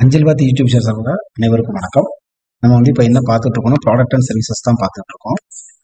அஞ்சல் பாத் யூடியூப் சேனல்ல அனைவருக்கும் வணக்கம். நம்ம வந்து இப்போ என்ன பார்த்துட்டு இருக்கோம்னா ப்ராடக்ட் அண்ட் சர்வீசஸ் தான் பார்த்துட்டு இருக்கோம்.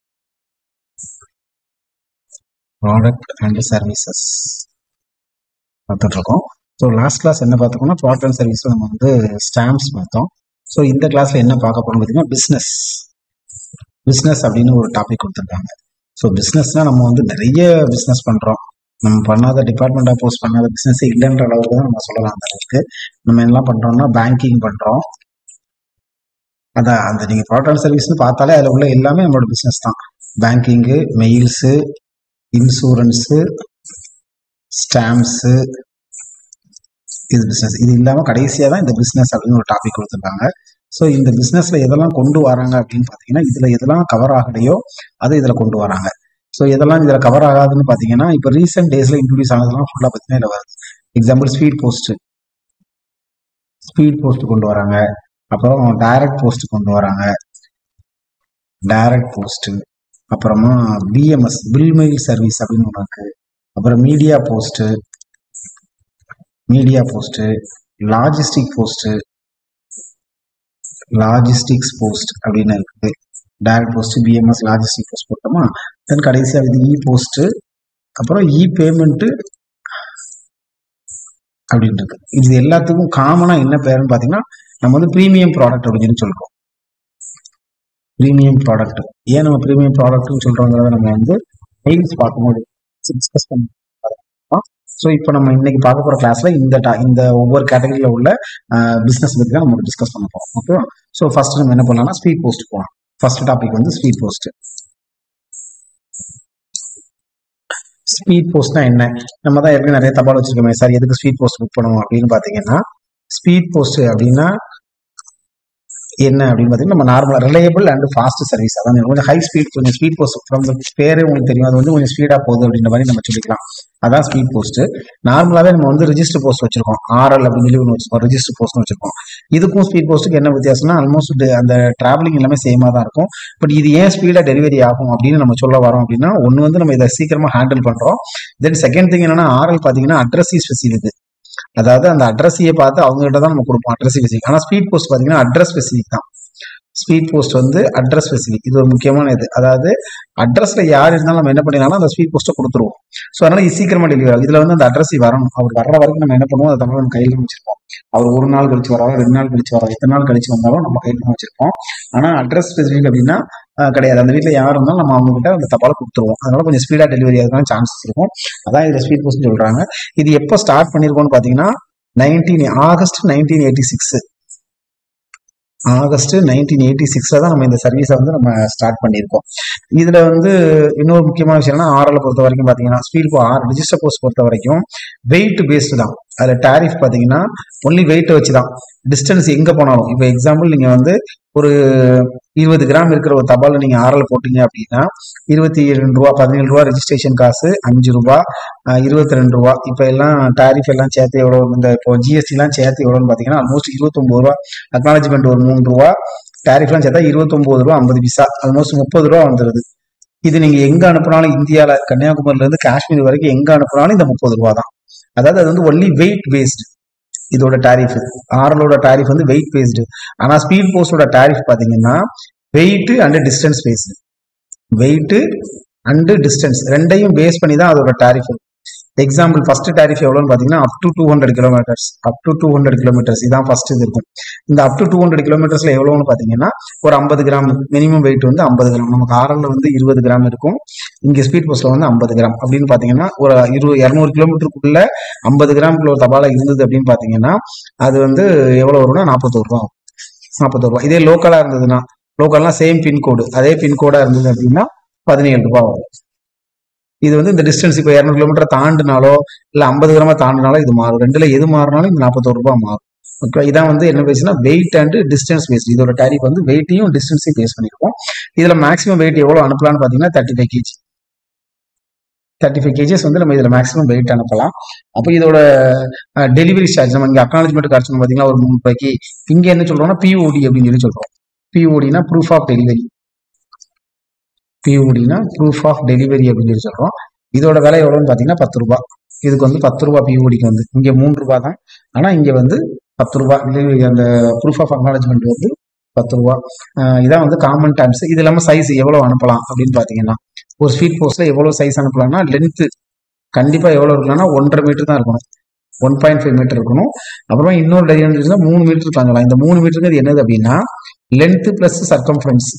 ப்ராடக்ட் அண்ட் சர்வீசஸ் பார்த்துட்டு இருக்கோம். ஸோ லாஸ்ட் கிளாஸ் என்ன பார்த்துக்கோம்னா ப்ராடக்ட் அண்ட் சர்வீஸ் நம்ம வந்து ஸ்டாம்ப்ஸ் பார்த்தோம். ஸோ இந்த கிளாஸ்ல என்ன பார்க்க போறோம் பார்த்தீங்கன்னா பிஸ்னஸ் அப்படின்னு ஒரு டாபிக் கொடுத்துருக்காங்க. ஸோ பிஸ்னஸ்னா நம்ம வந்து நிறைய பிஸ்னஸ் பண்றோம். நம்ம பண்ணாத டிபார்ட்மெண்ட் போஸ்ட் பண்ணாத பிஸ்னஸே இல்லைன்ற அளவுக்கு தான் நம்ம சொல்லலாம். அந்த அளவுக்கு நம்ம என்ன பண்றோம்னா பேங்கிங் பண்றோம். அதான் அந்த நீங்க ப்ராடக்ட் அண்ட் சர்வீஸ்னு பார்த்தாலே அதில் உள்ள எல்லாமே நம்மளோட பிஸ்னஸ் தான். பேங்கிங்கு, மெயில்ஸு, இன்சூரன்ஸு, ஸ்டாம்ப்ஸு, இது பிஸ்னஸ். இது இல்லாமல் கடைசியாக தான் இந்த பிஸ்னஸ் அப்படின்னு ஒரு டாபிக் கொடுத்துருக்காங்க. ஸோ இந்த பிஸ்னஸ்ல எதெல்லாம் கொண்டு வராங்க அப்படின்னு பார்த்தீங்கன்னா இதுல எதெல்லாம் கவர் ஆகலையோ அதை இதில் கொண்டு வராங்க. ஸோ எதெல்லாம் இதில் கவர் ஆகாதுன்னு பார்த்தீங்கன்னா இப்போ ரீசெண்ட் டேஸ்ல இன்ட்ரடியூஸ் ஆனதெல்லாம் ஃபுல்லாக பார்த்தீங்கன்னா இதில் வருது. எக்ஸாம்பிள் ஸ்பீட் போஸ்ட் கொண்டு வராங்க. அப்புறம் டைரக்ட் போஸ்ட் கொண்டு வராங்க. டைரக்ட் போஸ்ட், அப்புறமா பிஎம்எஸ் பில் மெயில் சர்வீஸ் அப்படின்னு ஒன்று இருக்கு. அப்புறம் மீடியா போஸ்ட், லாஜிஸ்டிக்ஸ் போஸ்ட் அப்படின்னு இருக்கு. Direct post, BMS, logistic post போட்டோமா, தென் கடைசியாக இது இ போஸ்ட், அப்புறம் இ பேமெண்ட் அப்படின்னு இருக்கு. இது எல்லாத்துக்கும் காமனா என்ன பேருன்னு பாத்தீங்கன்னா நம்ம வந்து ப்ரீமியம் ப்ராடக்ட் அப்படின்னு சொல்றோம். ப்ரீமியம் ப்ராடக்ட் ஏன் நம்ம ப்ரீமியம் ப்ராடக்ட்னு சொல்றோங்கிறத நம்ம வந்து டைல்ஸ் பார்க்கும்போது டிஸ்கஸ் பண்ணி. ஸோ இப்போ நம்ம இன்னைக்கு பார்க்க போற கிளாஸ்ல இந்த ஒவ்வொரு கேட்டகரியில உள்ள பிசினஸ் பத்தி தான் நம்ம டிஸ்கஸ் பண்ண போறோம். ஓகேவா? ஸோ ஃபர்ஸ்ட் நம்ம என்ன பண்ணலாம்னா ஸ்பீட் போஸ்ட் போகலாம். ஃபர்ஸ்ட் டாபிக் வந்து ஸ்பீட் போஸ்ட். ஸ்பீட் போஸ்ட்னா என்ன? நம்ம தான் ஏற்கனவே நிறைய தபால் வச்சிருக்கோமே சார், எதுக்கு ஸ்பீட் போஸ்ட் புக் பண்ணுவோம் அப்படின்னு பாத்தீங்கன்னா, ஸ்பீட் போஸ்ட் அப்படின்னா என்ன அப்படின்னு பாத்தீங்கன்னா நம்ம நார்மலா ரிலையபிள் அண்ட் ஃபாஸ்ட் சர்வீஸ். அதான் கொஞ்சம் ஹை ஸ்பீட், கொஞ்சம் ஸ்பீட் போஸ்ட் ஃப்ரம் பேரே உங்களுக்கு தெரியும், அது வந்து கொஞ்சம் ஸ்பீடா போகுது அப்படின்ற மாதிரி நம்ம சொல்லிக்கலாம். அதான் ஸ்பீட் போஸ்ட். நார்மலாவே நம்ம வந்து ரிஜிஸ்டர் போஸ்ட் வச்சிருக்கோம், ஆர்எல் அப்படின்னு சொல்லி ஒன்று வச்சிருக்கோம், ரிஜிஸ்டர் போஸ்ட் வச்சிருக்கோம். இதுக்கும் ஸ்பீட் போஸ்ட்டுக்கு என்ன வித்தியாசம்னா ஆல்மோஸ்ட் அந்த டிராவலிங் எல்லாமே சேமா தான் இருக்கும். பட் இது ஏன் ஸ்பீடா டெலிவரி ஆகும் அப்படின்னு நம்ம சொல்ல வரோம் அப்படின்னா, ஒன்னு வந்து நம்ம இதை சீக்கிரமா ஹேண்டில் பண்றோம். தென் செகண்ட் திங் என்னன்னா ஆர்எல் பாத்தீங்கன்னா அட்ரஸி ஸ்பெசிஃபிக். அதாவது அந்த அட்ரஸையே பார்த்து அவங்க கிட்ட தான் நம்ம கொடுப்போம் அட்ரஸ் ஸ்பெசிஃபிக். ஆனா ஸ்பீட் போஸ்ட் பாத்தீங்கன்னா அட்ரஸ் ஸ்பெசிஃபிக் தான். ஸ்பீட் போஸ்ட் வந்து அட்ரஸ் ஸ்பெசிஃபிக். இது ஒரு முக்கியமான இது. அதாவது அட்ரஸ்ல யார் இருந்தாலும் நம்ம என்ன பண்ணிடலாம், அந்த ஸ்பீட் போஸ்ட்டை கொடுத்துருவோம். ஸோ அதனால இது சீக்கிரமா டெலிவரி ஆகும். இதுல வந்து அந்த அட்ரஸ் வரணும், அவர் வர்ற வரைக்கும் நம்ம என்ன பண்ணுவோம், அதை நம்ம கையில வச்சிருப்போம். அவர் ஒரு நாள் கழிச்சு வராரோ, 2 நாள் கழிச்சு வராரோ, எத்தனை நாள் கழிச்சு வந்தாலும் நம்ம கையில வச்சிருப்போம். ஆனா அட்ரஸ் ஸ்பெசிஃபிக் அப்படின்னா கிடையாது. அந்த வீட்டில் யார் இருந்தாலும் நம்ம அவங்க கிட்ட அந்த தபால கொடுத்துருவோம். அதனால கொஞ்சம் ஸ்பீடா டெலிவரி ஆகிறதுக்கான சான்சஸ் இருக்கும். அதான் இதுல ஸ்பீட் போஸ்ட் சொல்றாங்க. இது எப்போ ஸ்டார்ட் பண்ணிருக்கோம்னு பாத்தீங்கன்னா ஆகஸ்ட் 1986. ஆகஸ்ட் 1986 தான் நம்ம இந்த சர்வீஸை வந்து நம்ம ஸ்டார்ட் பண்ணியிருக்கோம். இதுல வந்து இன்னொரு முக்கியமான விஷயம் என்னன்னா ஆர்எல் பொறுத்த வரைக்கும் பாத்தீங்கன்னா ஸ்பீட் ரிஜிஸ்டர் போஸ்ட் பொறுத்த வரைக்கும் வெயிட் பேஸ்டு தான். அதுல டாரிஃப் பாத்தீங்கன்னா ஒன்லி வெயிட் வச்சுதான். டிஸ்டன்ஸ் எங்க போனாலும், இப்போ எக்ஸாம்பிள் நீங்க வந்து ஒரு 20 கிராம் இருக்கிற ஒரு தபால் நீங்க ஆர்எல் போட்டீங்க அப்படின்னா 22 ரூபா, 17 ரூபா ரெஜிஸ்ட்ரேஷன் காசு, 5 ரூபா, 22 ரூபா. இப்ப எல்லாம் டாரிஃப் எல்லாம் சேர்த்து எவ்வளவு, இந்த இப்போ ஜிஎஸ்டி எல்லாம் சேர்த்து எவ்வளவுன்னு பாத்தீங்கன்னா ஆல்மோஸ்ட் 29 ரூபா, அக்னாலஜ்மெண்ட் ஒரு 3 ரூபா, டாரிஃப் எல்லாம் சேர்த்தா 29 ரூபா 50 பைசா, ஆல்மோஸ்ட் 30 ரூபா வந்துருது. இது நீங்க எங்க அனுப்புனாலும் இந்தியால கன்னியாகுமரியில இருந்து காஷ்மீர் வரைக்கும் எங்க அனுப்புனாலும் இந்த 30 ரூபா தான். அதாவது அது வந்து ஒன்லி வெயிட் பேஸ்டு. இதோட டாரிஃப் ஆர்எலோட டாரிஃப் வந்து வெயிட் பேஸ்டு. ஆனா ஸ்பீட் போஸ்டோட டாரிஃப் பாத்தீங்கன்னா weight and distance based. Weight and distance ரெண்டையும் பேஸ் பண்ணி தான் அதோட டாரிஃப். எக்ஸாம்பிள் ஃபர்ஸ்ட் டாரிஃப் எவ்வளவுன்னு பாத்தீங்கன்னா அப் டு 200 கிலோமீட்டர்ஸ் இதான் ஃபர்ஸ்ட் இது இருக்கும். இந்த அப் டு 200 கிலோமீட்டர்ஸ்ல எவ்வளவுன்னு பாத்தீங்கன்னா ஒரு 50 கிராம் மினிமம் வெயிட் வந்து 50 கிராம். நமக்கு ஆர்எல்ல வந்து 20 கிராம் இருக்கும், இங்க ஸ்பீட் போஸ்ட்ல வந்து 50 கிராம் அப்படின்னு பாத்தீங்கன்னா ஒரு 200 கிலோமீட்டருக்குள்ள 50 கிராம்குள்ள ஒரு தபாலா இருந்தது அப்படின்னு பாத்தீங்கன்னா அது வந்து எவ்வளவு வரும்னா 41 ரூபா. இதே லோக்கலா இருந்ததுன்னா, லோக்கல்னா சேம் பின்கோடு, அதே பின்கோடா இருந்தது அப்படின்னா 17 ரூபாய் வரும். இது வந்து இந்த டிஸ்டன்ஸ் இப்போ 200 கிலோமீட்டர் தாண்டினாலோ இல்ல 50 கிராம தாண்டினாலோ இது மாறும். ரெண்டுல எது மாறினாலும் இந்த 41 ரூபாய் மாறும். ஓகே, இதான் வந்து என்ன பேசுனா வெயிட் அண்ட் டிஸ்டன்ஸ் பேஸ்ட். இதோட டாரிஃப் வந்து வெயிட்டையும் டிஸ்டன்ஸையும் பேஸ் பண்ணிருக்கோம். இதுல மேக்ஸிமம் வெயிட் எவ்வளவு அனுப்பலாம்னு பாத்தீங்கன்னா 35 kgs வந்து நம்ம இதுல மேக்ஸிமம் வெயிட் அனுப்பலாம். அப்போ இதோட டெலிவரி சார்ஜ் நம்ம இங்க அக்னாலஜ்மெண்ட் கார்டு பாத்தீங்கன்னா ஒரு 3 ரூபாய்க்கு. இங்க என்ன சொல்றோம்னா பிஓடி அப்படின்னு சொல்லி சொல்றோம். பிஓடினா ப்ரூஃப் ஆஃப் டெலிவரி. பிஓடினா ப்ரூஃப் ஆஃப் டெலிவரி அப்படின்னு சொல்லி சொல்றோம். இதோட விலை எவ்வளவுன்னு பாத்தீங்கன்னா 10 ரூபாய். இதுக்கு வந்து 10 ரூபாய் பிஓடிக்கு வந்து, இங்க 3 ரூபாய் தான், ஆனா இங்க வந்து ரூ. 10 அந்த ப்ரூஃப் ஆஃப் அக்னாலஜ்மெண்ட் வந்து ரூ. 10. இதான் வந்து காமன் டேர்ம்ஸ். இது இல்லாமல் சைஸ் எவ்வளோ அனுப்பலாம் அப்படின்னு பார்த்தீங்கன்னா, ஒரு ஸ்பீட் போஸ்ட்ல எவ்வளோ சைஸ் அனுப்பலாம்னா, லென்த்து கண்டிப்பாக எவ்வளோ இருக்கலாம்னா 1.5 மீட்டர் தான் இருக்கணும், 1.5 மீட்டர் இருக்கணும். அப்புறமா இன்னொரு டைரியம் 3 மீட்டர் தாங்கலாம். இந்த 3 மீட்டருக்கு என்னது அப்படின்னா length plus circumference,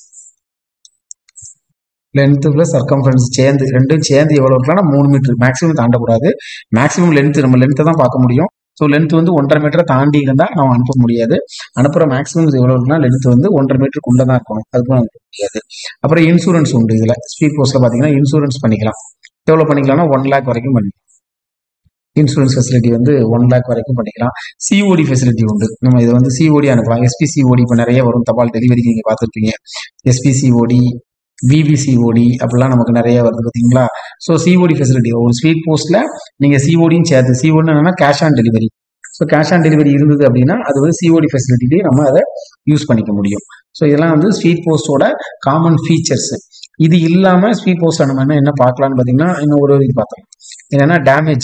length plus circumference சேர்ந்து ரெண்டும் சேர்ந்து எவ்வளோ இருக்கலாம்னா 3 மீட்டர். மேக்ஸிமம் தாண்டக்கூடாது. மேக்ஸிமம் லென்த் நம்ம லென்த்தை தான் பார்க்க முடியும். ஸோ லென்த் வந்து 1.5 மீட்டரை தாண்டி இருந்தால் நம்ம அனுப்ப முடியாது. அனுப்புகிற மேக்ஸிமம் எவ்வளோ இருக்குன்னா லென்த் வந்து 1.5 மீட்டருக்குள்ளே தான் இருக்கணும், அதுக்கும் அனுப்ப முடியாது. அப்புறம் இன்சூரன்ஸ் உண்டு. இதில் ஸ்பீட் போஸ்ட்டில் பார்த்தீங்கன்னா இன்சூரன்ஸ் பண்ணிக்கலாம். எவ்வளோ பண்ணிக்கலாம்னா 1 லேக் வரைக்கும் பண்ணிக்கலாம். இன்சூரன்ஸ் ஃபெசிலிட்டி வந்து 1 லேக் வரைக்கும் பண்ணிக்கலாம். சிஓடி ஃபெசிலிட்டி உண்டு. நம்ம இதை வந்து சிஓடி அனுப்பலாம். எஸ்பிசிஓடி இப்போ நிறைய வரும், தபால் டெலிவரிக்கு நீங்கள் பார்த்துருப்பீங்க. எஸ்பிசிஓடி, விபிசிஓடி அப்படிலாம் நமக்கு நிறைய வருது பார்த்தீங்களா. ஸோ சிஓடி ஃபெசிலிட்டி ஒரு ஸ்பீட் போஸ்ட்ல நீங்கள் சிஓடியும் சேர்த்து, சிஓடி என்னன்னா cash on delivery. So cash on delivery இருந்தது அப்படின்னா அது வந்து சிஓடி ஃபெசிலிட்டிலேயே நம்ம அதை யூஸ் பண்ணிக்க முடியும். ஸோ இதெல்லாம் வந்து ஸ்பீட் போஸ்டோட காமன் ஃபீச்சர்ஸ். இது இல்லாமல் ஸ்பீட் போஸ்ட் நம்ம என்ன பார்க்கலாம்னு பார்த்தீங்கன்னா, இன்னும் ஒரு இது பார்த்தோம் என்னன்னா டேமேஜ்.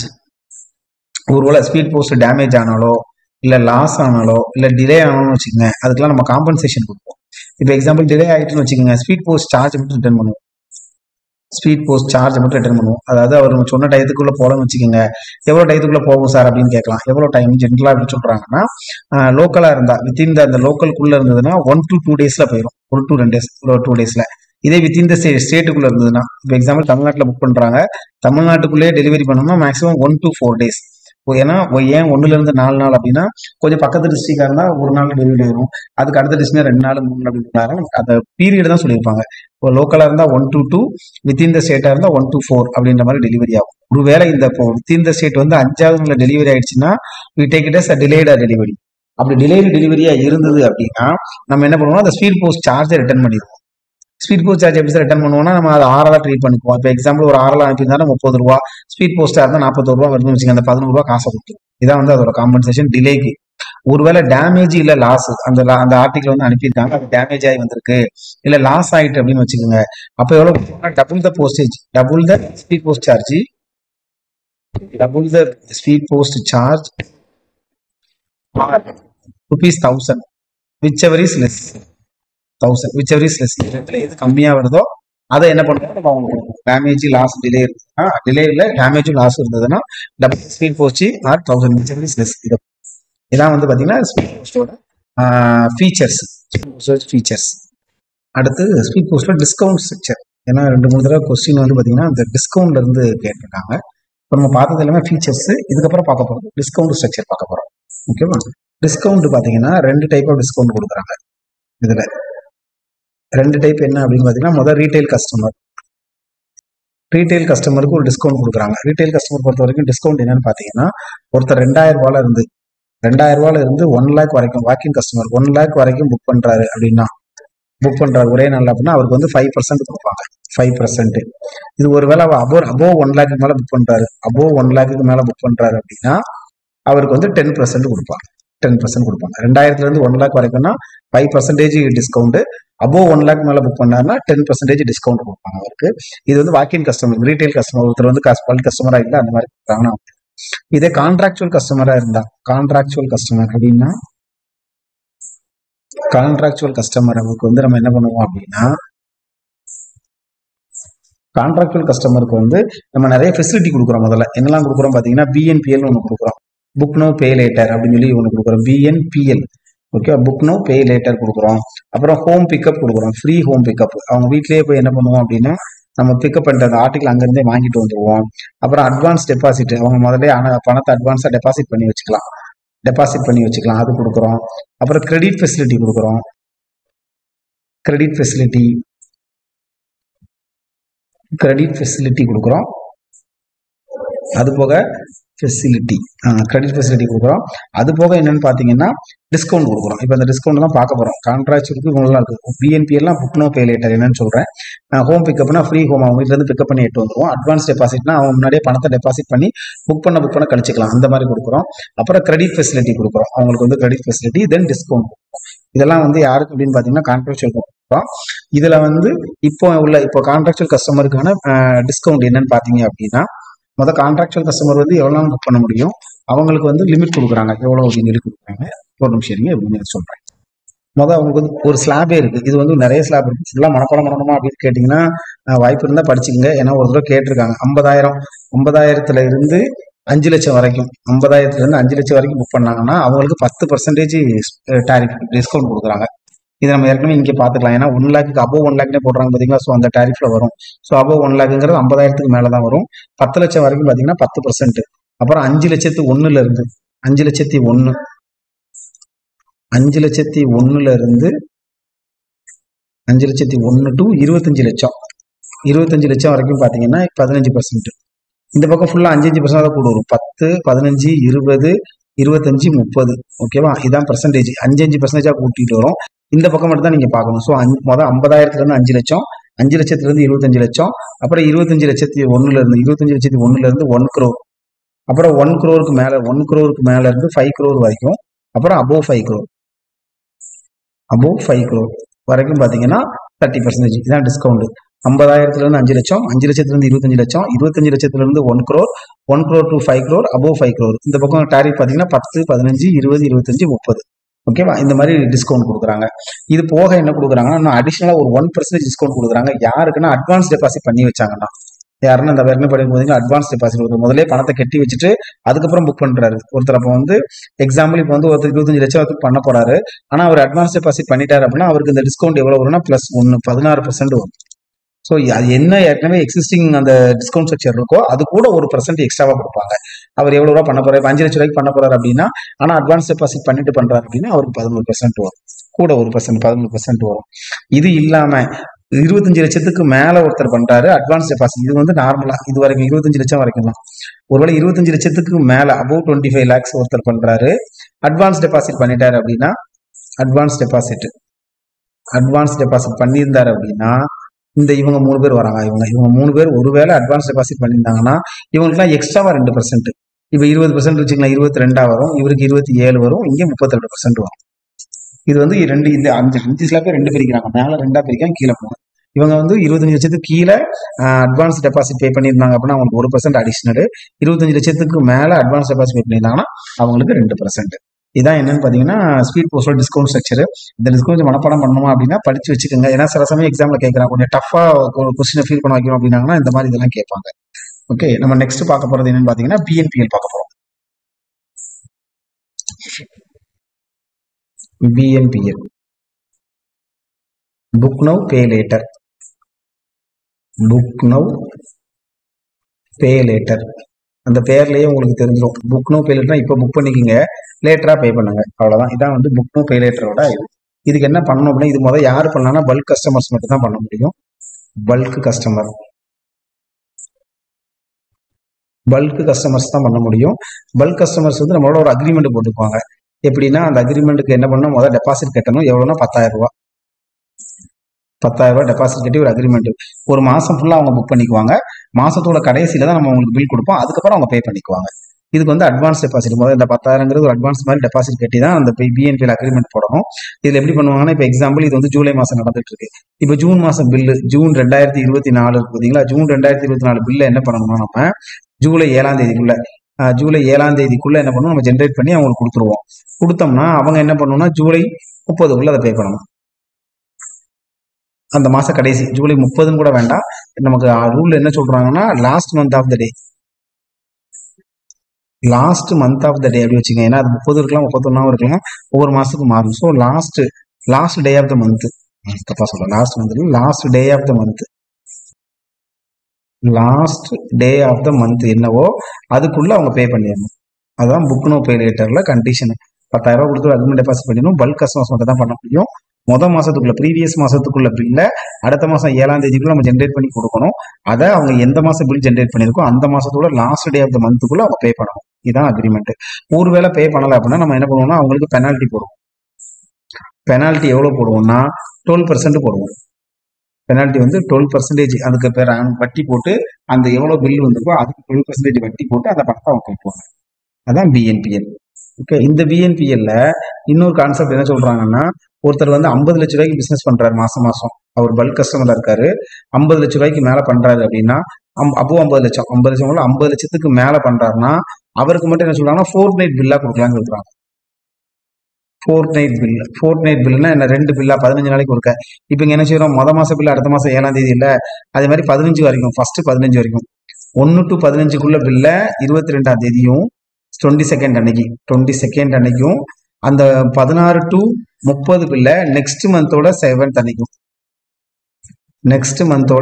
ஒருவேளை ஸ்பீட் போஸ்ட் டேமேஜ் ஆனாலோ இல்லை லாஸ் ஆனாலோ இல்லை டிலே ஆனாலும் வச்சுக்கோங்க, அதுக்கெல்லாம் நம்ம காம்பன்சேஷன் கொடுப்போம். இப்போ எக்ஸாம்பிள் டிலே ஆகிட்டுன்னு வச்சுக்கோங்க, ஸ்பீட் போஸ்ட் சார்ஜ் மட்டும் ரிட்டர்ன் பண்ணுவோம். ஸ்பீட் போஸ்ட் சார்ஜ் மட்டும் ரிட்டர்ன் பண்ணுவோம். அதாவது அவர் சொன்ன டயத்துக்குள்ள போகலன்னு வச்சுக்கோங்க, எவ்வளோ டயத்துக்குள்ள போகும் சார் அப்படின்னு கேட்கலாம். எவ்வளோ டைம் ஜென்ரலாக எப்படி சொல்றாங்கன்னா, லோக்கலாக இருந்தா வித்தின் அந்த லோக்கலுக்குள்ள இருந்ததுன்னா 1 to 2 days போயிடும். 1 to 2 days, 2 days. இதே வித்தின் த ஸ்டேட்டுக்குள்ள இருந்ததுன்னா, இப்போ எக்ஸாம்பிள் தமிழ்நாட்டில் புக் பண்றாங்க, தமிழ்நாட்டுக்குள்ளேயே டெலிவரி பண்ணோம்னா மேக்ஸிமம் 1 to 4 days. ஏன்னா ஏன் 1 to 4 நாள் அப்படின்னா, கொஞ்சம் பக்கத்து டிஸ்ட்ரிக்டா இருந்தா ஒரு நாள் டெலிவரி வரும், அதுக்கு அடுத்த டிஸ்ட்ரிக்ட் 2 நாள் 3 நாள் அப்படின்னு அந்த பீரியட் தான் சொல்லியிருப்பாங்க. இப்போ லோக்கலா இருந்தா 1 to 2, வித்தின் த ஸ்டேட்டா இருந்தா 1 to 4 அப்படின்ற மாதிரி டெலிவரி ஆகும். ஒருவேளை இந்த இப்போ வித்தின் த ஸ்டேட் வந்து 5வது நாள் டெலிவரி ஆயிடுச்சுன்னா we take it as a delayed delivery. அப்படி டிலேடு டெலிவரியா இருந்தது அப்படின்னா நம்ம என்ன பண்ணுவோம், அந்த ஸ்பீட் போஸ்ட் சார்ஜை ரிட்டர்ன் பண்ணிடுவோம். ஸ்பீட் போஸ்ட் சார்ஜ் எப்படி ரிட்டர்ன் பண்ணுவோம்னா, நம்ம அதை 6 ட்ரீட் பண்ணிக்குவோம். இப்போ எக்ஸாம்பிள் ஒரு 6 அனுப்பியிருந்தா 30 ரூபா, ஸ்பீட் போஸ்டா இருந்தால் 40 ரூபா வருதுன்னு வச்சுக்கோங்க, அந்த 11 ரூபா காசை கொடுத்துரும். இதான் வந்து அதோட காம்பன்சேஷன் டிலேக்கு. ஒருவேளை டேமேஜ் இல்ல லாஸ், அந்த ஆர்டிகல் வந்து அனுப்பியிருக்காங்க, அது டேமேஜ் ஆகி வந்திருக்கு இல்ல லாஸ் ஆயிட்டு அப்படின்னு வச்சுக்கோங்க, அப்ப எவ்வளவு double the postage, double the speed post charge, double the speed post charge ₹1000, whichever is less. 1000 whichever is less. எது கம்மியா வருதோ அதை என்ன பண்ணுவோம், நம்ம அவங்களுக்கு டேமேஜ் லாஸ் டிலே இருந்ததுன்னா, டிலே இல்ல டேமேஜ் லாஸ் இருந்ததுன்னா double speed post or 1000 whichever is less. இதான் வந்து பாத்தீங்கன்னா ஸ்பீட் போஸ்டோட ஃபீச்சர்ஸ். அடுத்து ஸ்பீட் போஸ்ட்ல டிஸ்கவுண்ட் ஸ்ட்ரக்சர். ஏன்னா 2-3 தடவை கொஸ்டின் வந்து பாத்தீங்கன்னா அந்த டிஸ்கவுண்ட்ல இருந்து கேட்டிருக்காங்க. இப்போ நம்ம பார்த்தது எல்லாமே ஃபீச்சர்ஸ். இதுக்கப்புறம் பார்க்க போறோம் டிஸ்கவுண்ட் ஸ்ட்ரக்சர் பார்க்க போறோம். ஓகேவா. டிஸ்கவுண்ட் பாத்தீங்கன்னா 2 டைப் ஆஃப் டிஸ்கவுண்ட் கொடுக்குறாங்க. இதுல 2 டைப் என்ன அப்படின்னு பாத்தீங்கன்னா, முதல் ரீட்டைல் கஸ்டமர். ரீட்டைல் கஸ்டமருக்கு ஒரு டிஸ்கவுண்ட் கொடுக்குறாங்க. ரீட்டைல் கஸ்டமர் பொறுத்த வரைக்கும் டிஸ்கவுண்ட் என்னன்னு பாத்தீங்கன்னா, ஒருத்தர் 2000 ரூபாயில இருந்து 1 லேக் வரைக்கும் வாக்கிங் கஸ்டமர் 1 லேக் வரைக்கும் புக் பண்றாரு அப்படின்னா, புக் பண்றாரு ஒரே நாள் அப்படின்னா அவருக்கு வந்து 5% கொடுப்பாங்க. 5%. இது ஒருவேளை அபோவ் 1 லேக்கு மேல புக் பண்றாரு, அபோவ் 1 லேக்கு மேல புக் பண்றாரு அப்படின்னா அவருக்கு வந்து 10% கொடுப்பாங்க. 10% கொடுப்பாங்க. 2000 இருந்து 1 லேக் வரைக்கும்னா 5% டிஸ்கவுண்ட். அபோவ் 1 லேக் மேல புக் பண்ணாருன்னா 10% டிஸ்கவுண்ட் கொடுப்பாங்க அவருக்கு. இது வந்து வாக்கிங் கஸ்டமர். ரீட்டைல் கஸ்டமர் ஒருத்தர் வந்து பல்க் கஸ்டமரா இல்லை அந்த மாதிரி கொடுத்தாங்கன்னா. இதே கான்ட்ராக்சுவல் கஸ்டமரா இருந்தா, கான்ட்ராக்சுவல் கஸ்டமர் அப்படின்னா, கான்ட்ராக்சுவல் கஸ்டமருக்கு வந்து நம்ம என்ன பண்ணுவோம் அப்படின்னா, கான்ட்ராக்சுவல் கஸ்டமருக்கு வந்து நம்ம நிறைய ஃபெசிலிட்டி கொடுக்குறோம். முதல்ல என்னெல்லாம் கொடுக்குறோம் பாத்தீங்கன்னா, பிஎன்பிஎல் ஒன்று கொடுக்குறோம், புக் நோ பே லேட்டர் அப்படின்னு சொல்லி ஒன்று கொடுக்குறோம், BNPL. Okay, book no pay later கொடுக்குறோம். அப்புறம் ஹோம் பிக்கப் கொடுக்குறோம், ஃப்ரீ ஹோம் பிக்கப். அவங்க வீட்லயே போய் என்ன பண்ணுவோம் அப்படின்னா, நம்ம பிக்கப் பண்ணுற அந்த ஆர்டிகல் அங்கிருந்தே வாங்கிட்டு வந்துடுவோம். அப்புறம் அட்வான்ஸ் டெபாசிட், அவங்க முதல்ல பணத்தை அட்வான்ஸா டெபாசிட் பண்ணி வச்சுக்கலாம், அது கொடுக்குறோம். அப்புறம் கிரெடிட் ஃபெசிலிட்டி கொடுக்குறோம், கிரெடிட் ஃபெசிலிட்டி கொடுக்குறோம். அது போக கிரெடிட் ஃபெசிலிட்டி கொடுக்குறோம். அது போக என்னன்னு பாத்தீங்கன்னா டிஸ்கவுண்ட் கொடுக்குறோம். இப்போ அந்த டிஸ்கவுண்ட் தான் பார்க்க போறோம். கான்ட்ராக்சுவலுக்கு இவங்களாம் இருக்கு. பிஎன்பி எல்லாம் புக் நோ பே லேட்டர் என்னன்னு சொல்றேன். ஹோம் பிக்கப்னா ஃப்ரீ ஹோம், அவங்க வீட்டுல இருந்து பிக்கப் பண்ணி எட்டு வந்துருவோம். அட்வான்ஸ் டெபாசிட்னா அவங்க முன்னாடியே பணத்தை டெபாசிட் பண்ணி புக் பண்ண கழிச்சிக்கலாம், அந்த மாதிரி கொடுக்குறோம். அப்புறம் கிரெடிட் ஃபெசிலிட்டி கொடுக்குறோம், அவங்களுக்கு வந்து கிரெடிட் ஃபெசிலிட்டி, தென் டிஸ்கவுண்ட். இதெல்லாம் வந்து யாருக்கு அப்படின்னு பாத்தீங்கன்னா கான்ட்ராக்சுவல் கொடுக்குறோம். இதுல வந்து இப்போ கான்ட்ராக்சுவல் கஸ்டமருக்கான டிஸ்கவுண்ட் என்னன்னு பாத்தீங்க அப்படின்னா, கான்ட்ராக்சுவல் கஸ்டமர் வந்து எவ்வளவு புக் பண்ண முடியும், அவங்களுக்கு வந்து லிமிட் கொடுக்குறாங்க, எவ்வளவு அப்படின்னு சொல்லி கொடுக்குறாங்க. ஒரு நிமிஷம் இருங்க எப்படின்னு சொல்றேன். அவங்களுக்கு வந்து ஒரு ஸ்லாபே இருக்கு. இது வந்து நிறைய ஸ்லாப் இருக்கு. ஃபுல்லா மனப்பாடம் பண்ணணுமா அப்படின்னு கேட்டீங்கன்னா வாய்ப்பு இருந்தா படிச்சுக்கங்க. ஏன்னா ஒரு தடவை கேட்டிருக்காங்க. 50,000 இருந்து 5 லட்சம் வரைக்கும், 50,000 இருந்து 5 லட்சம் வரைக்கும் புக் பண்ணாங்கன்னா அவங்களுக்கு 10% டாரிஃப் டிஸ்கவுண்ட் கொடுக்குறாங்க. இதை நம்ம ஏற்கனவே இங்கே பார்த்துக்கலாம். ஏன்னா 1 லேக்கு அபோவ் 1 லேக்னே போடுறாங்க பார்த்தீங்களா. ஸோ அந்த டாரிஃப்ல வரும். ஸோ அபோவ் 1 லேக்குங்கிறது 50,000க்கு மேலே தான் வரும். 10 லட்சம் வரைக்கும் பார்த்தீங்கன்னா 10%. அப்புறம் 5,01,000 இருந்து 5,01,000 5,01,000 இருந்து 5,01,000 டு 25 லட்சம் 25 லட்சம் வரைக்கும் பார்த்தீங்கன்னா 15%. இந்த பக்கம் ஃபுல்லாக 5% தான் கூட வரும். 10, 15, 20, 25, 30. ஓகேவா? இதான் பர்சன்டேஜ். 5% கூட்டிட்டு வரும். இந்த பக்கம் மட்டும் தான் நீங்க பார்க்கணும். ஸோ மொதல் 50,000 5 லட்சம், 5 லட்சத்துல 25 லட்சம், அப்புறம் 25,01,000 1 crore, அப்புறம் 1 crore மேல 1 crore மேல இருந்து 5 crore வரைக்கும், அப்புறம் above 5 crore வரைக்கும் பாத்தீங்கன்னா 30% இதான் டிஸ்கவுண்ட். 50,000 5 லட்சம், 5 லட்சத்துல 25 லட்சம், 25 லட்சத்துல 1 crore, 1 crore to 5 crore, above 5 crore. இந்த பக்கம் டாரிஃப் பாத்தீங்கன்னா 10, 15, 20, 25, 30. ஓகேவா? இந்த மாதிரி டிஸ்கவுண்ட் கொடுக்குறாங்க. இது போக என்ன கொடுக்குறாங்கன்னா இன்னும் அடிஷனலா ஒரு 1% டிஸ்கவுண்ட் கொடுக்குறாங்க. யாருக்குன்னா அட்வான்ஸ் டெபாசிட் பண்ணி வச்சாங்கன்னா, யாருன்னா இந்த என்ன பண்ணி போதீங்கன்னா அட்வான்ஸ் டெபாசிட் கொடுக்குற முதலே பணத்தை கட்டி வச்சுட்டு அதுக்கப்புறம் புக் பண்றாரு ஒருத்தர். அப்போ வந்து எக்ஸாம்பிள் இப்போ வந்து ஒருத்தர் 25 லட்சம் பண்ண போறாரு. ஆனா அவர் அட்வான்ஸ் டெபாசிட் பண்ணிட்டாரு அப்படின்னா அவருக்கு இந்த டிஸ்கவுண்ட் எவ்வளவு வரும்னா +1 16% வரும். ஸோ அது என்ன ஏற்கனவே எக்ஸிஸ்டிங் அந்த டிஸ்கவுண்ட் ஸ்ட்ரக்சர் இருக்கோ அது கூட 1% எக்ஸ்ட்ராவா கொடுப்பாங்க. அவர் எவ்வளவு ரூபா பண்ண போறாரு, 5 லட்சம் ரூபாய்க்கு பண்ண போறாரு அப்படின்னா, ஆனா அட்வான்ஸ் டெபாசிட் பண்ணிட்டு பண்றாரு அப்படின்னா அவருக்கு 11% வரும். கூட 1% 11% வரும். இது இல்லாம 25 லட்சத்துக்கு மேல ஒருத்தர் பண்றாரு அட்வான்ஸ் டெபாசிட். இது வந்து நார்மலா இது வரைக்கும் 25 லட்சம் வரைக்கும் தான். ஒருவேளை 25 லட்சத்துக்கு மேல above 25 lakhs ஒருத்தர் பண்றாரு, அட்வான்ஸ் டெபாசிட் பண்ணிட்டாரு அப்படின்னா, அட்வான்ஸ் டெபாசிட் பண்ணியிருந்தாரு அப்படின்னா இந்த இவங்க 3 பேர் வராங்க. இவங்க 3 பேர் ஒருவேளை அட்வான்ஸ் டெபாசிட் பண்ணியிருந்தாங்கன்னா இவங்களுக்குலாம் எக்ஸ்ட்ராவா 2%. இப்போ 20% வச்சுக்கலாம், 22 வரும். இவருக்கு 27 வரும். இங்கே 32% வரும். இது வந்து இந்த 5 பேர் 2 பிரிக்கிறாங்க. மேல 2 பிரிக்காம கீழே 3. இவங்க வந்து 25 லட்சத்துக்கு கீழே அட்வான்ஸ் டெபாசிட் பே பண்ணியிருந்தாங்க அப்படின்னா அவங்களுக்கு 1% அடிஷனல். 25 லட்சத்துக்கு மேல அட்வான்ஸ் டெபாசிட் பே பண்ணியிருந்தாங்கன்னா அவங்களுக்கு 2%. இதான் என்னன்னு பாத்தீங்கன்னா ஸ்பீட் போஸ்டோட டிஸ்கவுண்ட் ஸ்ட்ரக்சர். இந்த டிஸ்கவுண்ட் மனப்பாடம் பண்ணணுமா அப்படின்னா படிச்சு வச்சுக்கோங்க. ஏன்னா சில சமயம் எக்ஸாம்ல கேட்கறாங்க, கொஞ்சம் டஃபா ஒரு கொஸ்டினை ஃபீல் பண்ண வைக்கணும் அப்படின்னாங்கன்னா இந்த மாதிரி இதெல்லாம் கேட்பாங்க. ஓகே, நம்ம நெக்ஸ்ட் பார்க்க போறது என்னன்னு பாத்தீங்கன்னா பிஎன்பிஎல் பார்க்க போறோம். BNPL book now pay later. அந்த பேர்லயே உங்களுக்கு தெரிஞ்சிடும். புக் நோ பே லேட்டர்னா இப்போ புக் பண்ணிக்கோங்க, லேட்டரா பே பண்ணுங்க, அவ்வளவுதான். இதான் வந்து புக் நோ பே லேட்டரோட இது. இதுக்கு என்ன பண்ணணும் அப்படின்னா இது முதல்ல யார் பண்ணலாம்னா பல்க் கஸ்டமர்ஸ் மட்டும் தான் பண்ண முடியும். பல்க் கஸ்டமர்ஸ் தான் பண்ண முடியும். பல்க் கஸ்டமர்ஸ் வந்து நம்மளோட ஒரு அக்ரிமெண்ட் போட்டுக்குவாங்க. எப்படின்னா அந்த அக்ரிமெண்ட்டுக்கு என்ன பண்ணணும், முதல்ல டெபாசிட் கட்டணும். எவ்வளோனா 10,000 ரூபாய் டெபாசிட் கட்டி ஒரு அக்ரிமெண்ட். ஒரு மாசம் ஃபுல்லா அவங்க புக் பண்ணிக்குவாங்க. மாசத்தோட கடைசியில தான் நம்ம உங்களுக்கு பில் கொடுப்போம். அதுக்கப்புறம் அவங்க பே பண்ணிக்குவாங்க. இதுக்கு வந்து அட்வான்ஸ் டெபாசிட் முதல்ல இந்த 10,000ங்கிறது ஒரு அட்வான்ஸ் மாதிரி டெபாசிட் கட்டி தான் அந்த பிஎன்பிஎல் அக்ரிமெண்ட் போடணும். இதுல எப்படி பண்ணுவாங்கன்னா இப்போ எக்ஸாம்பிள் இது வந்து ஜூலை மாசம் நடந்துட்டு இருக்கு. இப்போ ஜூன் மாசம் பில்லு ஜூன் 2024 இருக்கு பார்த்தீங்களா. ஜூன் 2024 பில்ல என்ன பண்ணணும்னா நம்ம ஜூலை 7ஆம் தேதிக்குள்ள என்ன பண்ணணும், நம்ம ஜென்ரேட் பண்ணி அவங்களுக்கு கொடுத்துருவோம். கொடுத்தோம்னா அவங்க என்ன பண்ணணும்னா ஜூலை 30க்குள்ள அதை பே பண்ணணும். அந்த மாச கடைசி ஜூலை 30ன்னு கூட வேண்டாம். நமக்கு ரூல் என்ன சொல்றாங்கன்னா last month of the day அப்படி வச்சுங்க. ஏன்னா அது 30 இருக்கலாம், 31 இருக்கலாம், ஒவ்வொரு மாசத்துக்கும் மாறும். So last day of the month, தப்பா சொல்றேன், last day of the month என்னவோ அதுக்குள்ள அவங்க பே பண்ணிடணும். அதுதான் புக் நோ பே லேட்டர்ல கண்டிஷன். 10,000 ரூபாய் கொடுத்து அக்ரிமெண்ட் டெபாசிட் பண்ணிடணும். பல்க் கஸ்டமர்ஸ் மட்டும் தான் பண்ண முடியும். மாசத்துக்குள்ள ப்ரீவியஸ் மாசத்துக்குள்ள பில்ல அடுத்த மாசம் 7ஆம் தேதிக்குள்ள நம்ம ஜென்ரேட் பண்ணி கொடுக்கணும். அதை அவங்க எந்த மாசம் பில் ஜென்ரேட் பண்ணிருக்கோ அந்த மாசத்தோட லாஸ்ட் டே ஆஃப் த மந்த்துக்குள்ள அவங்க பே பண்ணணும். இதுதான் அக்ரிமெண்ட். ஒருவேளை பே பண்ணல அப்படின்னா நம்ம என்ன பண்ணுவோம்னா அவங்களுக்கு பெனால்ட்டி போடுவோம். பெனால்ட்டி எவ்வளவு போடுவோம்னா 12% போடுவோம். பெனால்ட்டி வந்து 12% அதுக்கு பேர் வட்டி போட்டு அந்த எவ்வளவு பில் வந்திருக்கோ அதுக்கு 12% வட்டி போட்டு அந்த பணத்தை அவங்க கேட்பாங்க. அதான் பிஎன்பிஎல். ஓகே, இந்த பிஎன்பிஎல்ல இன்னொரு கான்செப்ட் என்ன சொல்றாங்கன்னா ஒருத்தர் வந்து 50 லட்ச ரூபாய்க்கு பிசினஸ் பண்றாரு மாசம். அவர் பல்க் கஸ்டமரா இருக்காரு. 50 லட்ச ரூபாய்க்கு மேல பண்றாரு அப்படின்னா அப்போ 50 லட்சத்துக்கு மேல பண்றாருன்னா அவருக்கு மட்டும் என்ன சொல்றாங்கன்னா ஃபோர்ட் நைட் பில்லா கொடுக்கலாம்னு சொல்றாங்க. ஃபோர்ட் நைட் பில்லுன்னா என்ன, 2 பில்லா 15 நாளைக்கு ஒருக்க. இப்போ இங்கே என்ன செய்யறோம், மொதல் பில்லு அடுத்த மாதம் 7ஆம் தேதி இல்லை, அதே மாதிரி 15 வரைக்கும், ஃபர்ஸ்ட் 15 வரைக்கும் 1 to 15க்குள்ள பில்லை 22ஆம் தேதியும் 22nd அன்னைக்கும் அந்த 16 to 30 பில்லை நெக்ஸ்ட் மந்தோட 7th அன்னைக்கும், நெக்ஸ்ட்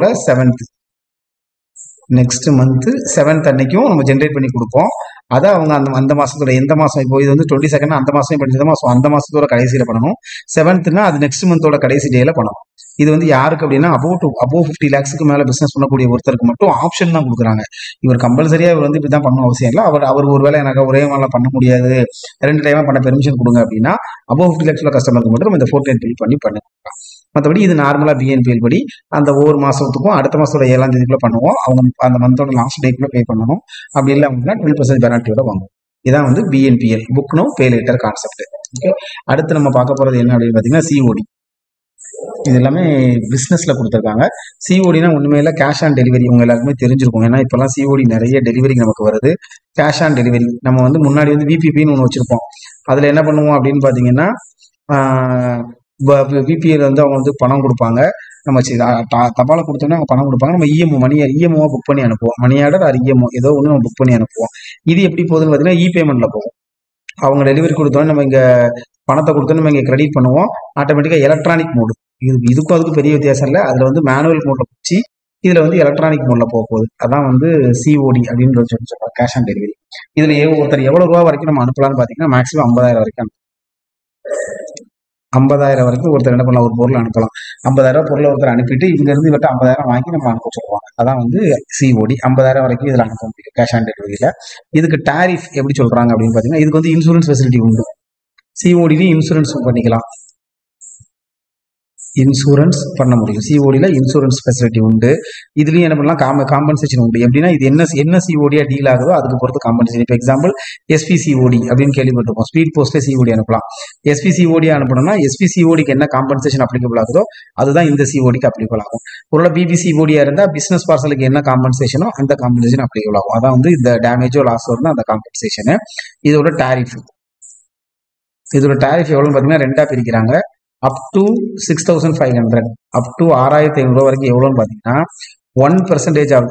மந்த் 7th அன்னைக்கும் நம்ம ஜென்ரேட் பண்ணி கொடுப்போம். அதை அவங்க அந்த மாசத்தோட எந்த மாசம், இப்போ இது வந்து 22nd அந்த மாசம் படிச்ச மாசம், அந்த மாசத்தோட கடைசியில பண்ணணும். 7th அது நெக்ஸ்ட் மந்தோட கடைசி டேல பண்ணணும். இது வந்து யாருக்கு அப்படின்னா அபோவ் 50 lakhsக்கு மேல பிசினஸ் பண்ணக்கூடிய ஒருத்தருக்கு மட்டும் ஆப்ஷன் தான் கொடுக்குறாங்க. இவர் கம்பல்சரியா இவர் வந்து இப்படிதான் பண்ணணும் அவசியம் இல்லை. அவர் ஒருவேளை எனக்கு ஒரே நாளில் பண்ண முடியாது, 2 டைமா பண்ண பெர்மிஷன் கொடுங்க அப்படின்னா அபோவ் 50 lakhs கஸ்டமருக்கு மட்டும் நம்ம இந்த 4 பில் பண்ணி பண்ணிக்கலாம். மற்றபடி இது நார்மலா பிஎன்பிஎல் படி அந்த ஒவ்வொரு மாசத்துக்கும் அடுத்த மாசத்தோட 7ஆம் தேதிக்குள்ள பண்ணுவோம். அவங்க அந்த மந்தோட லாஸ்ட் டேக்குள்ள பே பண்ணணும். அப்படி இல்லை அப்படின்னா 12% பெனால்ட்டியோட வாங்குவோம். இதான் வந்து BNPL, book no pay later concept. Okay, அடுத்து நம்ம பார்க்க போறது என்ன அப்படின்னு பார்த்தீங்கன்னா சிஓடி. இது எல்லாமே பிசினஸ்ல கொடுத்துருக்காங்க. சிஓடினா ஒண்ணுமே இல்லை, கேஷ் ஆன் டெலிவரி. உங்க எல்லாருக்குமே தெரிஞ்சிருக்கும், ஏன்னா இப்பெல்லாம் சிஓடி நிறைய டெலிவரி நமக்கு வருது. கேஷ் ஆன் டெலிவரி நம்ம வந்து முன்னாடி வந்து விபிபின்னு ஒன்று வச்சிருப்போம். அதுல என்ன பண்ணுவோம் அப்படின்னு பாத்தீங்கன்னா விபிஎல் வந்து அவங்க வந்து பணம் கொடுப்பாங்க. நம்ம தபாலை கொடுத்தோம்னா அவங்க பணம் கொடுப்பாங்க. நம்ம இஎம்ஓ புக் பண்ணி அனுப்புவோம். மணி ஆர்டர் அது இஎம்ஓ ஏதோ ஒன்று நம்ம புக் பண்ணி அனுப்புவோம். இது எப்படி போகுதுன்னு பார்த்தீங்கன்னா இ-பேமெண்ட்ல போகும். அவங்க டெலிவரி கொடுத்தோன்னே நம்ம இங்கே பணத்தை கொடுத்தோம், நம்ம இங்கே கிரெடிட் பண்ணுவோம். ஆட்டோமேட்டிக்காக எலக்ட்ரானிக் மோடு. இதுக்கும் அதுக்கும் பெரிய வித்தியாசம் இல்லை. அதில் வந்து மேனுவல் மோட்ல போச்சு, இதில் வந்து எலக்ட்ரானிக் மோட்ல போக போகுது. அதான் வந்து சிஓடி அப்படின்னு சொல்லி சொல்றோம், கேஷ் ஆன் டெலிவரி. இதில் ஒருத்தர் எவ்வளோ ரூபா வரைக்கும் நம்ம அனுப்பலாம்னு பார்த்தீங்கன்னா மேக்ஸிமம் 50,000 வரைக்கும் 50,000 வரைக்கும் ஒருத்தர் என்ன பண்ணலாம், ஒரு பொருள் அனுப்பலாம். 50,000 பொருளை ஒருத்தர் அனுப்பிட்டு இங்க இருந்து இவர்கிட்ட 50,000 வாங்கி நம்ம அனுப்ப சொல்லுவாங்க. அதான் வந்து சிஓடி. 50,000 வரைக்கும் இதில் அனுப்ப முடியும் கேஷ் ஆன் டெலிவரியில. இதுக்கு டாரிஃப் எப்படி சொல்றாங்க அப்படின்னு பாத்தீங்கன்னா, இதுக்கு வந்து இன்சூரன்ஸ் ஃபெசிலிட்டி உண்டு. சிஓடிலையும் இன்சூரன்ஸ் பண்ணிக்கலாம், இன்சூரன்ஸ் பண்ண முடியும். சிஓடியில் இன்சூரன்ஸ் ஃபெசிலிட்டி உண்டு. இதுலயும் என்ன பண்ணலாம், காம்பன்சேஷன் உண்டு. எப்படின்னா இது என்ன சிஓடியா டீல் ஆகுதோ அதுக்கு பொறுத்து காம்பன்சேஷன். இப்போ எக்ஸாம்பிள் எஸ்பிசிஓடி அப்படின்னு கேள்விப்பட்டிருப்போம். ஸ்பீட் போஸ்ட்ல சிஓடி அனுப்பலாம். எஸ்பிசிஓடி அனுப்பணும்னா எஸ்பிசிஓடிக்கு என்ன காம்பன்சேஷன் அப்ளிகபிள் ஆகுதோ அதுதான் இந்த சிஓடிக்கு அப்ளிகபிள் ஆகும். ஒருவேளை பிபிசிஓடியா இருந்தால் பிசினஸ் பார்சலுக்கு என்ன காம்பன்சேஷனோ அந்த காம்பன்சேஷன் அப்ளிகபிள் ஆகும். அதான் வந்து இந்த டேமேஜோ லாஸ் வருது அந்த காம்பன்சேஷன். இதோட டாரிஃப் எவ்வளவுன்னு பார்த்தீங்கன்னா 2ஆ பிரிக்கிறாங்க. அப் டு 6,500, அப் டு 6,500 வரைக்கும் எவ்வளோன்னு பார்த்தீங்கன்னா 1% of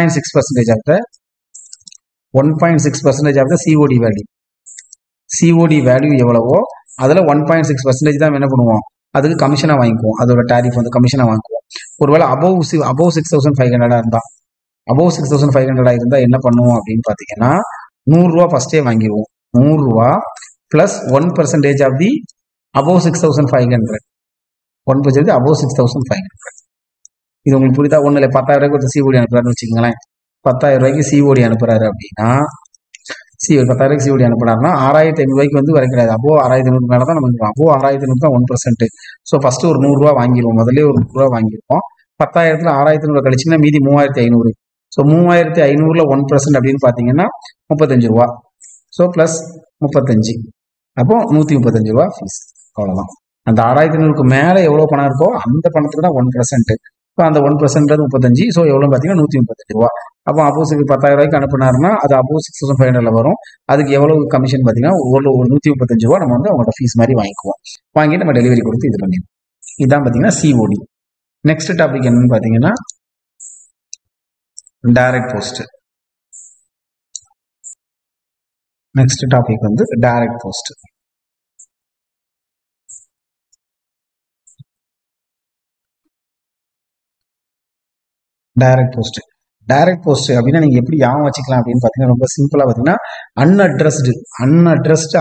1.6% of the COD value. COD value எவ்வளவோ அதில் 1.6% தான் என்ன பண்ணுவோம், அதுக்கு கமிஷனாக வாங்கிக்குவோம். அதோட டாரிஃப் வந்து கமிஷனாக வாங்கிக்குவோம். ஒருவேளை அபோவ் 6,500 இருந்தால் என்ன பண்ணுவோம் அப்படின்னு பார்த்தீங்கன்னா 100 ரூபா ஃபர்ஸ்டே வாங்கிடுவோம். 100 ரூபா plus 1% of the above 6,500, 1% above 6,500. இது உங்களுக்கு புரியுதா? ஒன்றும் இல்லை, 10,000 ரூபாய்க்கு ஒரு சிஓடி அனுப்புறாருன்னு வச்சுக்கோங்களேன். 10,000 ரூபாய்க்கு சிஓடி அனுப்புறாரு அப்படின்னா 10,000 ரூபாய்க்கு சிஓடி அனுப்புறாருன்னா 6,500 ரூபாய்க்கு வந்து வர கிடையாது. அப்போ 6,500 மேலே தான் நம்ம அப்போ 6,500 தான் 1%. ஸோ ஃபர்ஸ்ட் ஒரு 100 ரூபா வாங்கிடுவோம், முதல்ல ஒரு 100 ரூபா வாங்கிருப்போம். 10,000ல் 6,500 கழிச்சுன்னா மீதி 3,500. ஸோ 3,500ல் 1% அப்படின்னு பார்த்தீங்கன்னா 35 ரூபா. ஸோ பிளஸ் 35, அப்போ 135 ரூபா ஃபீஸ். அவ்வளவுதான். அந்த 6,500க்கு மேல எவ்வளவு பணம் இருக்கோ அந்த பணத்துக்கு தான் 1%. இப்போ அந்த 1% 35. ஸோ எவ்வளவு பார்த்தீங்கன்னா 135 ரூபா. அப்போ அப்போஸ் 10,000 ரூபாய்க்கு அனுப்புனாருன்னா அது அப்போ 6,500 வரும். அதுக்கு எவ்வளவு கமிஷன் பார்த்தீங்கன்னா ஒரு 135 ரூபா நம்ம வந்து அவங்களோட ஃபீஸ் மாதிரி வாங்கிக்குவோம். வாங்கி நம்ம டெலிவரி கொடுத்து இது பண்ணிடுவோம். இதுதான் பார்த்தீங்கன்னா சிஓடி. நெக்ஸ்ட் டாபிக் என்னன்னு பார்த்தீங்கன்னா டைரக்ட் போஸ்ட். நெக்ஸ்ட் டாபிக் வந்து டைரக்ட் போஸ்ட். டைரக்ட் போஸ்ட் அப்படின்னா நீங்க எப்படி ஞாபகம் வச்சுக்கலாம் அப்படின்னு பாத்தீங்கன்னா ரொம்ப சிம்பிளா பாத்தீங்கன்னா அன்அட்ரஸ்டு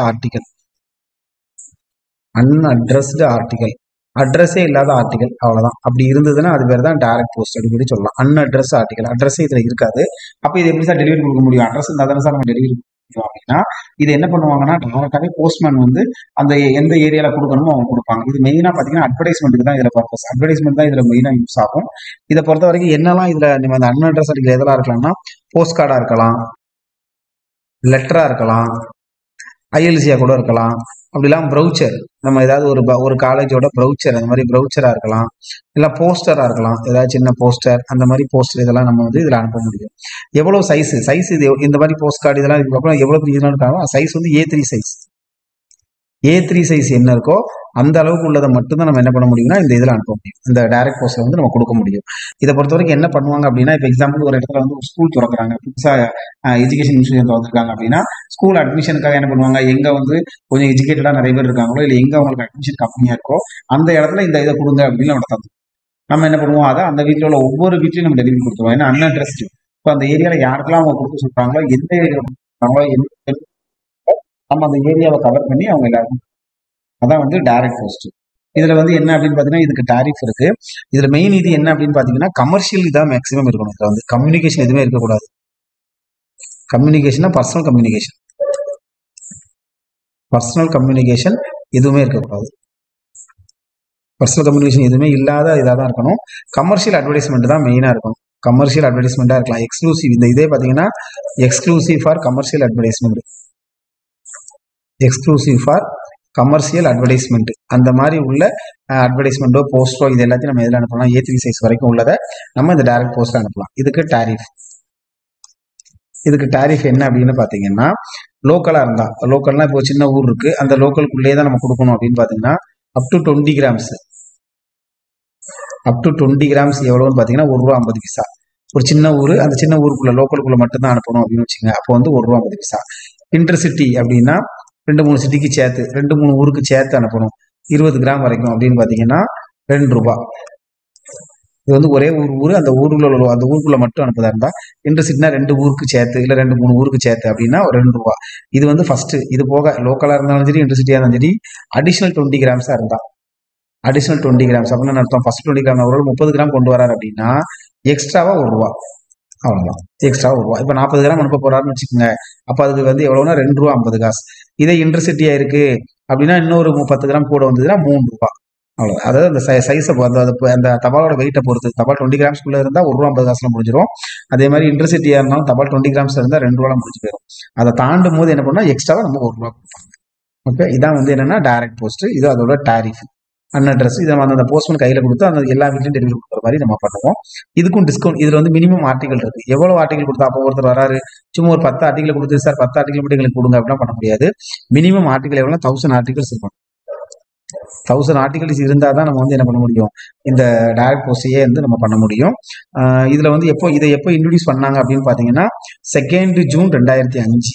ஆர்டிகல், அட்ரஸே இல்லாத ஆர்டிகல், அவ்வளவுதான். அப்படி இருந்ததுன்னா அது பேர் தான் டைரக்ட் போஸ்ட் அப்படின்னு சொல்லலாம். அன்அட்ரஸ் ஆர்டிகல், அட்ரஸே இதுல இருக்காது. அப்ப இது எப்படி சார் டெலிவரி கொடுக்க முடியும், அட்ரஸ் இருந்தா தானே சார் நம்ம டெலிவரி அப்படின்னா இது என்ன பண்ணுவாங்கன்னா டைரக்டாவே போஸ்ட்மேன் வந்து அந்த எந்த ஏரியால கொடுக்கணுமோ அவங்க கொடுப்பாங்க. இது மெயினா பாத்தீங்கன்னா அட்வர்டைஸ்மெண்ட்டுக்கு தான் இதுல பர்பஸ். அட்வர்டைஸ்மெண்ட் தான் இதுல மெயினா யூஸ் ஆகும். இதை பொறுத்த வரைக்கும் என்னெல்லாம் இதுல நம்ம அந்த அன்அட்ரஸ் ஆர்டிகல் எதெல்லாம் இருக்கலாம்னா போஸ்ட் கார்டா இருக்கலாம், லெட்டரா இருக்கலாம், ஐஎல்சியா கூட இருக்கலாம். அப்படிலாம் ப்ரௌச்சர், நம்ம ஏதாவது ஒரு காலேஜோட ப்ரௌச்சர், அந்த மாதிரி ப்ரௌச்சரா இருக்கலாம், இல்லை போஸ்டரா இருக்கலாம், ஏதாவது சின்ன போஸ்டர், அந்த மாதிரி போஸ்டர் இதெல்லாம் நம்ம வந்து இதில் அனுப்ப முடியும். எவ்வளவு சைஸ் இது இந்த மாதிரி போஸ்ட் கார்டு இதெல்லாம் இதுக்கப்புறம் எவ்வளவு சைஸ் வந்து A3 சைஸ். A3 சைஸ் என்ன இருக்கோ அந்த அளவுக்கு உள்ளதை மட்டும்தான் நம்ம என்ன பண்ண முடியும்னா இந்த இதில் அனுப்ப முடியும். இந்த டைரக்ட் போஸ்ட்ல வந்து நம்ம கொடுக்க முடியும். இதை பொறுத்த வரைக்கும் என்ன பண்ணுவாங்க அப்படின்னா, இப்போ எக்ஸாம்பிள் ஒரு இடத்துல வந்து ஒரு ஸ்கூல் திறக்கிறாங்க, புதுசாக எஜுகேஷன் இன்ஸ்டியூஷன் திறந்துருக்காங்க அப்படின்னா, ஸ்கூல் அட்மிஷனுக்காக என்ன பண்ணுவாங்க, எங்க வந்து கொஞ்சம் எஜுகேட்டடா நிறைய பேர் இருக்காங்களோ, இல்லை எங்க அவங்களுக்கு அட்மிஷன் கம்மியா இருக்கோ அந்த இடத்துல இந்த இதை கொடுங்க அப்படின்னு நம்ம தந்து நம்ம என்ன பண்ணுவோம், அதை அந்த வீட்டில் உள்ள ஒவ்வொரு வீட்லையும் நம்ம டெலிவரி கொடுத்துருவோம். ஏன்னா அன்அட்ரஸ்ட். இப்போ அந்த ஏரியாவில் யாருக்கெல்லாம் அவங்க கொடுக்க சொல்றாங்களோ, எந்த ஏரியாவில் கொடுக்குறாங்களோ, நம்ம அந்த ஏரியாவை கவர் பண்ணி அவங்க எல்லாருக்கும், அதான் வந்து டைரக்ட் போஸ்ட். இதுல வந்து என்ன அப்படின்னு பாத்தீங்கன்னா, இதுக்கு டாரிஃப் இருக்கு. இதுல மெயின் இது என்ன அப்படின்னு பாத்தீங்கன்னா, கமர்ஷியல் இதான் மேக்ஸிமம் இருக்கணும். இதுல வந்து கம்யூனிகேஷன் எதுவுமே இருக்கக்கூடாது. கம்யூனிகேஷனா பர்சனல் கம்யூனிகேஷன், பர்சனல் கம்யூனிகேஷன் எதுவுமே இருக்கக்கூடாது. பர்சனல் கம்யூனிகேஷன் எதுவுமே இல்லாத இதாக தான் இருக்கணும். கமர்ஷியல் அட்வர்டைஸ்மெண்ட் தான் மெயினா இருக்கணும். கமர்ஷியல் அட்வர்டைஸ்மெண்டா இருக்கலாம். எக்ஸ்க்ளூசிவ், இந்த இதே பாத்தீங்கன்னா exclusive for commercial advertisement, exclusive for commercial advertisement, அந்த மாதிரி உள்ள அட்வர்டைஸ்மெண்ட்டோ போஸ்டோ இது எல்லாத்தையும் நம்ம எதில் அனுப்பலாம், A3 சைஸ் வரைக்கும் உள்ளதை நம்ம இந்த டைரக்ட் போஸ்ட் அனுப்பலாம். இதுக்கு டாரிஃப், இதுக்கு டாரிஃப் என்ன அப்படின்னு பாத்தீங்கன்னா, லோக்கலா இருந்தா, லோக்கல்னா இப்போ சின்ன ஊர் இருக்கு, அந்த லோக்கலுக்குள்ளேயே தான் நம்ம கொடுக்கணும் அப்படின்னு பாத்தீங்கன்னா up to 20 grams, up to 20 grams எவ்வளவுன்னு பாத்தீங்கன்னா ₹1.50. ஒரு சின்ன ஊர், அந்த சின்ன ஊருக்குள்ள லோக்கலுக்குள்ள மட்டும் தான் அனுப்பணும் அப்படின்னு வச்சுக்கோங்க. அப்போ வந்து ₹1.50. இன்டர்சிட்டி அப்படின்னா 2-3 சிட்டிக்கு சேர்த்து, 2-3 ஊருக்கு சேர்த்து அனுப்பணும், 20 கிராம் வரைக்கும் அப்படின்னு பாத்தீங்கன்னா ₹2. இது வந்து ஒரே ஊர், அந்த ஊருக்குள்ள, அந்த ஊருக்குள்ள மட்டும் அனுப்புதா இருந்தா, இன்டர்சிட்டினா 2 ஊருக்கு சேர்த்து, இல்ல 2-3 ஊருக்கு சேர்த்து அப்படின்னா ₹2. இது வந்து ஃபர்ஸ்ட். இது போக லோக்கலா இருந்தாலும் சரி, இன்டர்சிட்டியா இருந்தாலும் சரி, அடிஷனல் 20 கிராம்ஸா இருந்தா, அடிஷனல் 20 கிராம்ஸ் அப்படின்னு அர்த்தம். ஃபர்ஸ்ட் 20 கிராம் ஒரு 30 கிராம் கொண்டு வராரு அப்படின்னா எக்ஸ்ட்ராவா ₹1. அவ்வளவுதான், எக்ஸ்ட்ரா ₹1. இப்ப 40 கிராம் அனுப்ப போறாருன்னு வச்சுக்கோங்க, அப்ப அதுக்கு வந்து எவ்வளவுனா ₹2.50. இதே இன்டர்சிட்டியா இருக்கு அப்படின்னா இன்னொரு 10 கிராம் கூட வந்ததுன்னா ₹3. அவ்வளவு. அதாவது அந்த சைஸை அந்த தபாலோட வெயிட்டை பொறுத்து, தபால் 20 கிராம்ஸ்குள்ள இருந்தா ₹1.50 முடிஞ்சிடும். அதே மாதிரி இன்டர்சிட்டியா இருந்தாலும் தபால் 20 கிராம்ஸ் இருந்தா ₹2 முடிஞ்சு போயிடும். அதை தாண்டும் போது என்ன பண்ணா எக்ஸ்ட்ராவா நம்ம ₹1 கொடுப்பாங்க. ஓகே, இதான் வந்து என்னன்னா டைரக்ட் போஸ்ட். இது அதோட டாரிஃப். அன்அட்ரஸ் இதை வந்து அந்த போஸ்ட்மேன் கையில கொடுத்து அந்த எல்லா வீட்லையும் டெலிவரி கொடுக்குற மாதிரி நம்ம பண்ணுவோம். இதுக்கும் டிஸ்கவுண்ட். இதுல வந்து மினிமம் ஆர்டிகல் இருக்கு. எவ்வளவு ஆர்டிகல் கொடுத்தா, அப்போ ஒருத்தர் வராரு சும்மா ஒரு 10 ஆர்டிகல் கொடுத்து, சார் 10 ஆர்டிகல் மட்டும் எங்களுக்கு கொடுங்க அப்படின்னா பண்ண முடியாது. மினிமம் ஆர்டிகல் எவ்வளவு, 1000 ஆர்டிகல்ஸ் இருக்கும். 1000 ஆர்டிகல்ஸ் இருந்தால் தான் நம்ம வந்து என்ன பண்ண முடியும், இந்த டைரக்ட் போஸ்டையே வந்து நம்ம பண்ண முடியும். இதுல வந்து இதை எப்போ இன்ட்ரோடியூஸ் பண்ணாங்க அப்படின்னு பாத்தீங்கன்னா 2 ஜூன் 2005,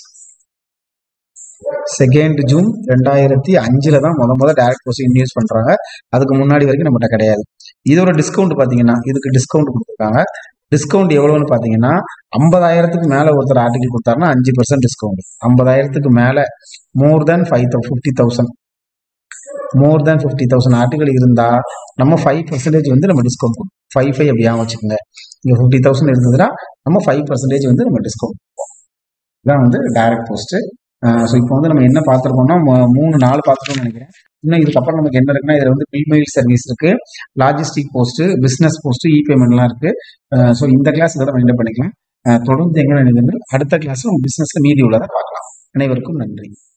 2 ஜூன் 2005 தான் முத டைரக்ட் போஸ்ட் இன்ட்ரோடியூஸ் பண்றாங்க. அதுக்கு முன்னாடி வரைக்கும் நம்மகிட்ட கிடையாது. இதோட டிஸ்கவுண்ட் பாத்தீங்கன்னா, இதுக்கு டிஸ்கவுண்ட் கொடுத்துருக்காங்க. டிஸ்கவுண்ட் எவ்வளவுன்னு பாத்தீங்கன்னா 50,000க்கு மேல ஒருத்தர் ஆர்டிகல் கொடுத்தாருன்னா 5% டிஸ்கவுண்ட். 50,000க்கு மேல மோர் தேன் 50,000, மோர் தேன் 50,000 ஆர்டிகல் இருந்தா நம்ம 5% வந்து நம்ம டிஸ்கவுண்ட் கொடுப்போம். 5 அப்படி வச்சுக்கோங்க. இங்க 50,000 இருந்ததுன்னா நம்ம 5% வந்து நம்ம டிஸ்கவுண்ட் கொடுப்போம். இதான் வந்து டைரக்ட் போஸ்ட். ஸோ இப்போ வந்து நம்ம என்ன பார்த்துருக்கோம்னா 3-4 பார்த்துருக்கோம்னு நினைக்கிறேன். இன்னும் இதுக்கப்புறம் நமக்கு என்ன இருக்குன்னா, இதுல வந்து பில்மெயில் சர்வீஸ் இருக்கு, லாஜிஸ்டிக் போஸ்ட், பிசினஸ் போஸ்ட், இ-பேமெண்ட்லாம் இருக்கு. ஸோ இந்த கிளாஸ் இதோட மைண்ட் பண்ணிக்கலாம். தொடர்ந்து எங்க நினைக்கிறது, அடுத்த கிளாஸ்ல பிசினஸ்ல மீதி உள்ளதை பார்க்கலாம். அனைவருக்கும் நன்றி.